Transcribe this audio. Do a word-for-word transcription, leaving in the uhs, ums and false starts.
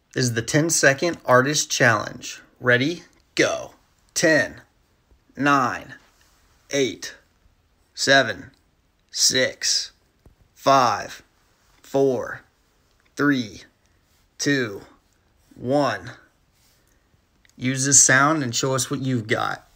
This is the ten second artist challenge. Ready, go. ten, nine, eight, seven, six, five, four, three, two, one. Use this sound and show us what you've got.